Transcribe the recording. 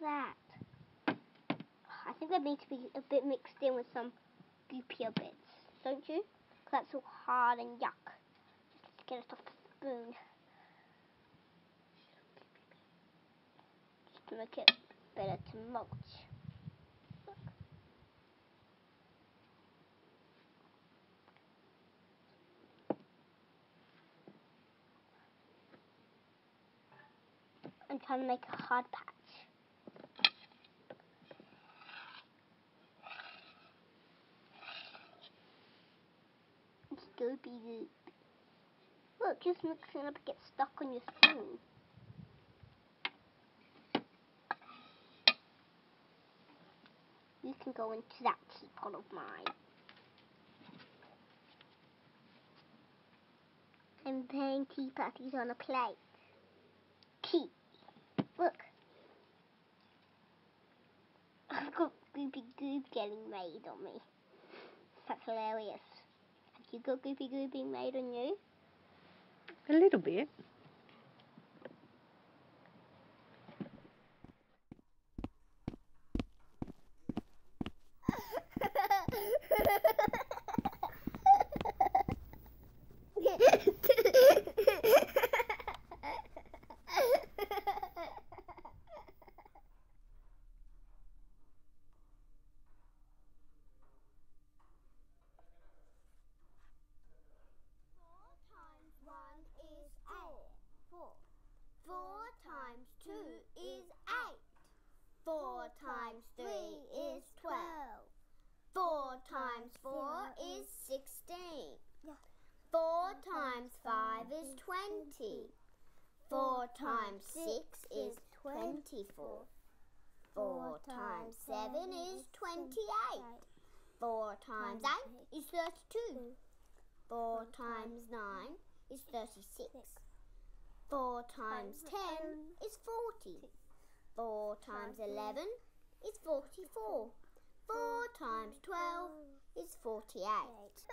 that? I think they need to be a bit mixed in with some goopier bits, don't you? 'Cause that's all hard and yuck. Just get it off the spoon. Just to make it better to mulch. Look. I'm trying to make a hard patch. It's goopy goop. Look, just mixing it up, it gets stuck on your spoon. You can go into that teapot of mine. I'm playing tea patties on a plate. Tea. Look. I've got goopy goop getting made on me. That's hilarious. Have you got goopy goop being made on you? A little bit. Four times 2 is 8. 4 times 3 is 12. 4 times 4 is 16. 4 times 5 is 20. 4 times 6 is 24. 4 times 7 is 28. 4 times 8 is 32. 4 times 9 is 36. 4 times 10 is 40. 4 times 11 is 44. 4 times 12 is 48.